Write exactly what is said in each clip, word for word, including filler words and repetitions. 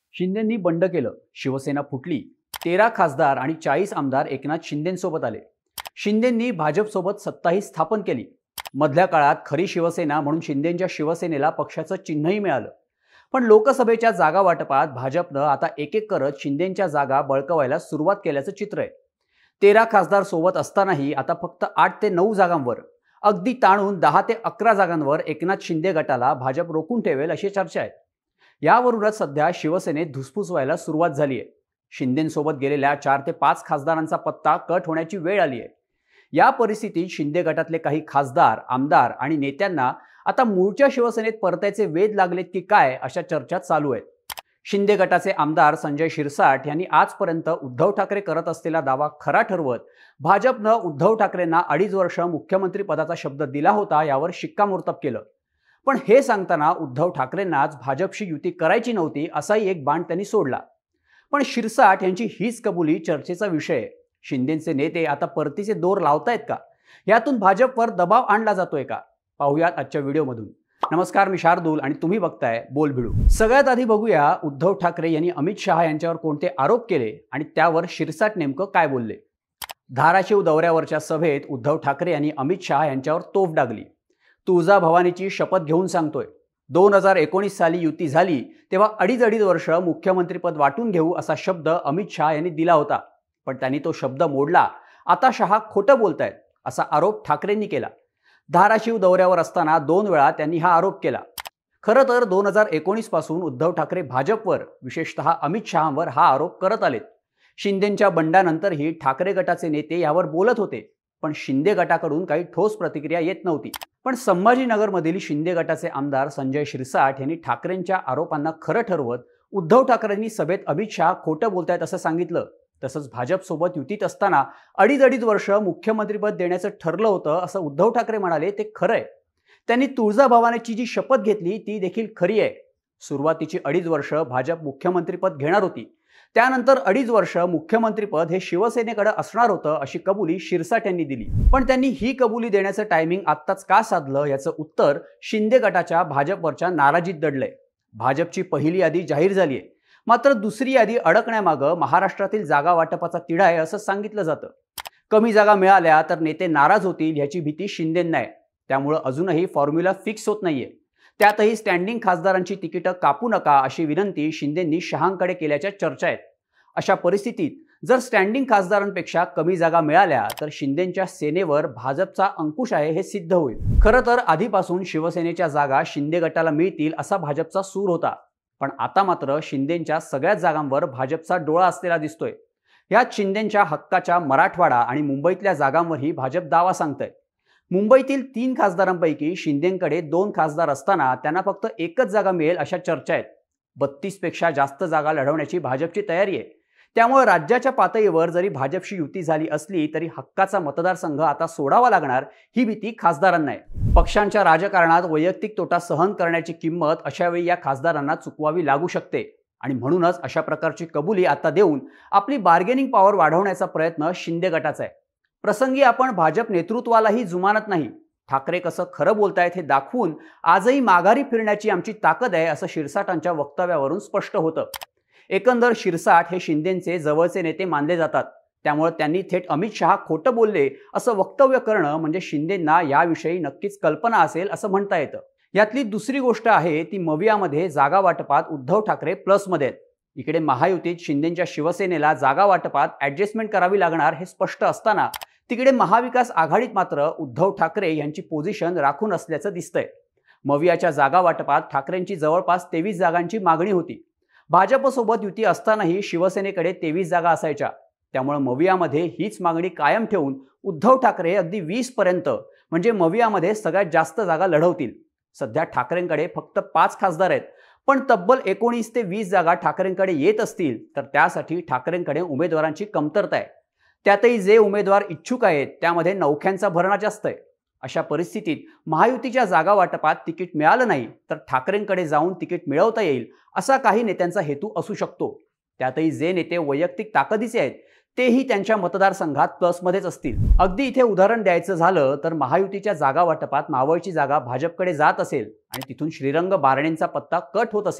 शिंदेंनी बंड केलं, शिवसेना फुटली. तेरा खासदार आणि चाळीस आमदार एकनाथ शिंदेंसोबत आले. शिंदेंनी भाजपसोबत सत्ताही स्थापन केली. मधल्या काळात खरी शिवसेना म्हणून शिंदेंच्या शिवसेनेला पक्षाचं चिन्हही मिळालं. पण लोकसभेच्या जागा वाटपात भाजपनं आता एक एक करत शिंदेंच्या जागा बळकवायला सुरुवात केल्याचं चित्र आहे. तेरा खासदार सोबत असतानाही आता फक्त आठ ते नऊ जागांवर, अगदी ताणून दहा ते अकरा जागांवर एकनाथ शिंदे गटाला भाजप रोखून ठेवेल अशी चर्चा आहे. यावरूनच सध्या शिवसेनेत धुसफूस व्हायला सुरुवात झाली आहे. शिंदेंसोबत गेलेल्या चार ते पाच खासदारांचा पत्ता कट होण्याची वेळ आली आहे. या परिस्थितीत शिंदे गटातले काही खासदार, आमदार आणि नेत्यांना आता मूळच्या शिवसेनेत परतायचे वेध लागलेत की काय अशा चर्चा चालू आहेत. शिंदे गटाचे आमदार संजय शिरसाट यांनी आजपर्यंत उद्धव ठाकरे करत असलेला दावा खरा ठरवत भाजपनं उद्धव ठाकरेंना अडीच वर्ष मुख्यमंत्री पदाचा शब्द दिला होता यावर शिक्कामोर्तब केलं. पण हे सांगताना उद्धव ठाकरेंनाच भाजपशी युती करायची नव्हती असाही एक बाण त्यांनी सोडला. पण शिरसाट यांची हीच कबुली चर्चेचा विषय आहे. शिंदेचे नेते आता परतीचे दोर लावतायत का? यातून भाजपवर दबाव आणला जातोय का? पाहूयात आजच्या व्हिडिओमधून. नमस्कार, मी शार्दूल आणि तुम्ही बघताय बोलबिडू. सगळ्यात आधी बघूया उद्धव ठाकरे यांनी अमित शहा यांच्यावर कोणते आरोप केले आणि त्यावर शिरसाट नेमकं काय बोलले. धाराशिव दौऱ्यावरच्या सभेत उद्धव ठाकरे यांनी अमित शहा यांच्यावर तोफ डागली. तुळजा भवानीची शपथ घेऊन सांगतोय, दोन हजार एकोणीस साली युती झाली तेव्हा अडीच अडीच वर्ष मुख्यमंत्रीपद वाटून घेऊ असा शब्द अमित शहा यांनी दिला होता. पण त्यांनी तो शब्द मोडला. आता शहा खोटं बोलतायत असा आरोप ठाकरेंनी केला. धाराशिव दौऱ्यावर असताना दोन वेळा त्यांनी हा आरोप केला. खरं तर दोन हजार एकोणीस पासून उद्धव ठाकरे भाजपवर, विशेषतः अमित शहांवर हा आरोप करत आलेत. शिंदेंच्या बंडानंतरही ठाकरे गटाचे नेते यावर बोलत होते, पण शिंदे गटाकडून काही ठोस प्रतिक्रिया येत नव्हती. पण संभाजीनगरमधील शिंदे गटाचे आमदार संजय शिरसाट यांनी ठाकरेंच्या आरोपांना खरं ठरवत उद्धव ठाकरेंनी सभेत अमित शहा खोटं बोलतायत असं सांगितलं. तसंच भाजपसोबत युतीत असताना अडीच अडीच वर्ष मुख्यमंत्रीपद देण्याचं ठरलं होतं असं उद्धव ठाकरे म्हणाले ते खरं आहे. त्यांनी तुळजा भवानीची जी शपथ घेतली ती देखील खरी आहे. सुरुवातीची अडीच वर्ष भाजप मुख्यमंत्रीपद घेणार होती. त्यानंतर अडीच वर्ष मुख्यमंत्रीपद हे शिवसेनेकडे असणार होतं अशी कबुली शिरसाट यांनी दिली. पण त्यांनी ही कबुली देण्याचं टायमिंग आत्ताच का साधलं याचं उत्तर शिंदे गटाच्या भाजपवरच्या नाराजीत दडलंय. भाजपची पहिली यादी जाहीर झाली आहे, मात्र दुसरी यादी अडकण्यामागं महाराष्ट्रातील जागा वाटपाचा तिढा आहे असं सांगितलं जातं. कमी जागा मिळाल्या तर नेते नाराज होतील याची भीती शिंदेंना आहे. त्यामुळे अजूनही फॉर्म्युला फिक्स होत नाहीये. त्यातही स्टँडिंग खासदारांची तिकीटं कापू नका अशी विनंती शिंदेंनी शहांकडे केल्याच्या चर्चा आहेत. अशा परिस्थितीत जर स्टँडिंग खासदारांपेक्षा कमी जागा मिळाल्या तर शिंदेंच्या सेनेवर भाजपचा अंकुश आहे हे सिद्ध होईल. खरं तर आधीपासून शिवसेनेच्या जागा शिंदे गटाला मिळतील असा भाजपचा सूर होता. पण आता मात्र शिंदेंच्या सगळ्याच जागांवर भाजपचा डोळा असलेला दिसतोय. यात शिंदेंच्या हक्काच्या मराठवाडा आणि मुंबईतल्या जागांवरही भाजप दावा सांगतंय. मुंबईतील तीन खासदारांपैकी शिंदेंकडे दोन खासदार असताना त्यांना फक्त एकच जागा मिळेल अशा चर्चा आहेत. बत्तीस पेक्षा जास्त जागा लढवण्याची भाजपची तयारी आहे. त्यामुळे राज्याच्या पातळीवर जरी भाजपशी युती झाली असली तरी हक्काचा मतदारसंघ आता सोडावा लागणार ही भीती खासदारांना आहे. पक्षांच्या राजकारणात वैयक्तिक तोटा सहन करण्याची किंमत अशावेळी या खासदारांना चुकवावी लागू शकते आणि म्हणूनच अशा प्रकारची कबुली आता देऊन आपली बार्गेनिंग पॉवर वाढवण्याचा प्रयत्न शिंदे गटाचा आहे. प्रसंगी आपण भाजप नेतृत्वालाही जुमानत नाही. ठाकरे कसं खरं बोलतायत हे दाखवून आजही माघारी फिरण्याची आमची ताकद आहे असं शिरसाटांच्या वक्तव्यावरून स्पष्ट होतं. एकंदर शिरसाट हे शिंदेंचे जवळचे नेते मानले जातात. त्यामुळे त्यांनी थेट अमित शहा खोटं बोलले असं वक्तव्य करणं म्हणजे शिंदेंना याविषयी नक्कीच कल्पना असेल असं म्हणता येतं. यातली दुसरी गोष्ट आहे ती मवियामध्ये जागा वाटपात उद्धव ठाकरे प्लसमध्ये आहेत. इकडे महायुतीत शिंदेंच्या शिवसेनेला जागा वाटपात ऍडजस्टमेंट करावी लागणार हे स्पष्ट असताना तिकडे महाविकास आघाडीत मात्र उद्धव ठाकरे यांची पोझिशन राखून असल्याचं दिसतंय. मवियाच्या जागा वाटपात ठाकरेंची जवळपास तेवीस जागांची मागणी होती. भाजपसोबत युती असतानाही शिवसेनेकडे तेवीस जागा असायच्या. त्यामुळे मवियामध्ये हीच मागणी कायम ठेवून उद्धव ठाकरे अगदी वीस पर्यंत म्हणजे मवियामध्ये सगळ्यात जास्त जागा लढवतील. सध्या ठाकरेंकडे फक्त पाच खासदार आहेत, पण तब्बल एकोणीस ते वीस जागा ठाकरेंकडे येत असतील तर त्यासाठी ठाकरेंकडे उमेदवारांची कमतरता आहे. त्यातही जे उमेदवार इच्छुक आहेत त्यामध्ये नौख्यांचा भरणा जास्त आहे. अशा परिस्थितीत महायुतीच्या जागा वाटपात तिकीट मिळालं नाही तर ठाकरेंकडे जाऊन तिकीट मिळवता येईल असा काही नेत्यांचा हेतू असू शकतो. त्यातही जे नेते वैयक्तिक ताकदीचे आहेत तेही त्यांच्या मतदारसंघात प्लसमध्येच असतील. अगदी इथे उदाहरण द्यायचं झालं तर महायुतीच्या जागा वाटपात मावळची जागा भाजपकडे जात असेल आणि तिथून श्रीरंग बारणेंचा पत्ता कट होत असेल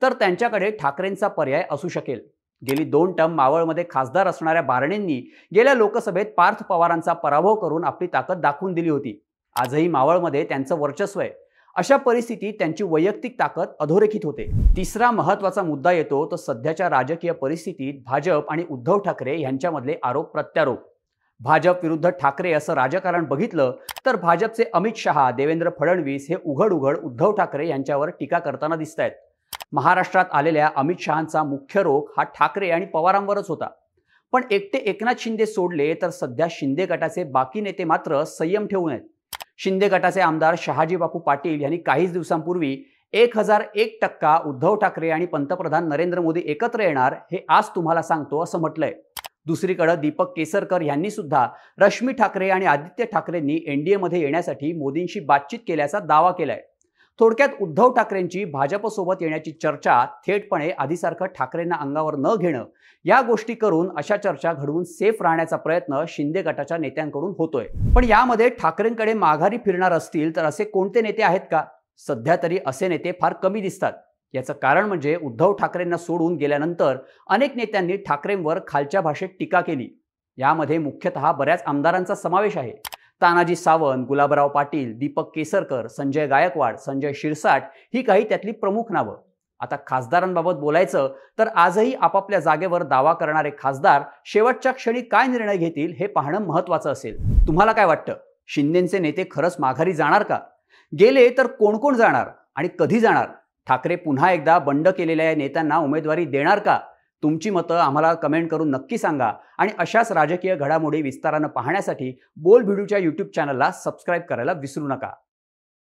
तर त्यांच्याकडे ठाकरेंचा पर्याय असू शकेल. गेली दोन टर्म मावळमध्ये खासदार असणाऱ्या बारणेंनी गेल्या लोकसभेत पार्थ पवारांचा पराभव करून आपली ताकद दाखवून दिली होती. आजही मावळमध्ये त्यांचं वर्चस्व आहे. अशा परिस्थितीत त्यांची वैयक्तिक ताकद अधोरेखित होते. तिसरा महत्त्वाचा मुद्दा येतो तो सध्याच्या राजकीय परिस्थितीत भाजप आणि उद्धव ठाकरे यांच्यामधले आरोप प्रत्यारोप. भाजप विरुद्ध ठाकरे असं राजकारण बघितलं तर भाजपचे अमित शहा, देवेंद्र फडणवीस हे उघड उघड उद्धव ठाकरे यांच्यावर टीका करताना दिसत आहेत. महाराष्ट्रात आलेल्या अमित शहांचा मुख्य रोख हा ठाकरे आणि पवारांवरच होता. पण एकटे एकनाथ शिंदे सोडले तर सध्या शिंदे गटाचे बाकी नेते मात्र संयम ठेवून आहेत. शिंदे गटाचे आमदार शहाजी बापू पाटील यांनी काहीच दिवसांपूर्वी एक हजार एक टक्का उद्धव ठाकरे आणि पंतप्रधान नरेंद्र मोदी एकत्र येणार हे आज तुम्हाला सांगतो असं म्हटलंय. दुसरीकडे दीपक केसरकर यांनी सुद्धा रश्मी ठाकरे आणि आदित्य ठाकरेंनी एनडीए मध्ये येण्यासाठी मोदींशी बातचीत केल्याचा दावा केलाय. थोडक्यात उद्धव ठाकरेंची भाजपसोबत येण्याची चर्चा थेटपणे आधीसारखं ठाकरेंना अंगावर न घेणं या गोष्टी करून अशा चर्चा घडवून सेफ राहण्याचा प्रयत्न शिंदे गटाच्या नेत्यांकडून होतोय. पण यामध्ये ठाकरेंकडे माघारी फिरणार असतील तर असे कोणते नेते आहेत का? सध्या तरी असे नेते फार कमी दिसतात. याचं कारण म्हणजे उद्धव ठाकरेंना सोडून गेल्यानंतर अनेक नेत्यांनी ठाकरेंवर खालच्या भाषेत टीका केली. यामध्ये मुख्यतः बऱ्याच आमदारांचा समावेश आहे. तानाजी सावंत, गुलाबराव पाटील, दीपक केसरकर, संजय गायकवाड, संजय शिरसाट ही काही त्यातली प्रमुख नावं. आता खासदारांबाबत बोलायचं तर आजही आपापल्या जागेवर दावा करणारे खासदार शेवटच्या क्षणी काय निर्णय घेतील हे पाहणं महत्त्वाचं असेल. तुम्हाला काय वाटतं? शिंदेचे नेते खरंच माघारी जाणार का? गेले तर कोण कोण जाणार आणि कधी जाणार? ठाकरे पुन्हा एकदा बंड केलेल्या या नेत्यांना उमेदवारी देणार का? तुमची मतं आम्हाला कमेंट करून नक्की सांगा आणि अशाच राजकीय घडामोडी विस्तारानं पाहण्यासाठी बोल भिडूच्या यूट्यूब चॅनलला सबस्क्राईब करायला विसरू नका.